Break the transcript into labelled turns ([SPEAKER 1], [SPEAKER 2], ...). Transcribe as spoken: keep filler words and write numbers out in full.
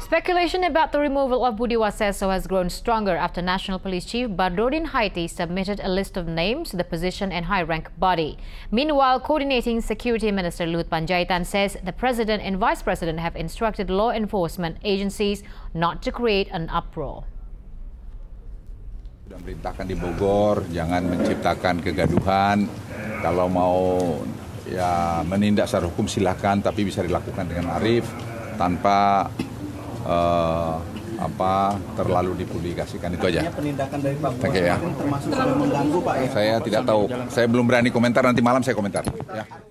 [SPEAKER 1] Speculation about the removal of Budi Waseso has grown stronger after National Police Chief Badrodin Haiti submitted a list of names to the position and high-rank body. Meanwhile, Coordinating Security Minister Lut Panjaitan says the President and Vice President have instructed law enforcement agencies not to create an uproar.
[SPEAKER 2] Sudah merintahkan di Bogor, jangan menciptakan kegaduhan. Kalau mau ya menindak secara hukum silakan, tapi bisa dilakukan dengan arif tanpa Uh, apa terlalu dipublikasikan. Itu aja.
[SPEAKER 3] Penindakan dari Pak
[SPEAKER 2] Budi
[SPEAKER 3] ya. termasuk mengganggu Pak ya.
[SPEAKER 2] Saya tidak tahu. Saya belum berani komentar. Nanti malam saya komentar. Ya.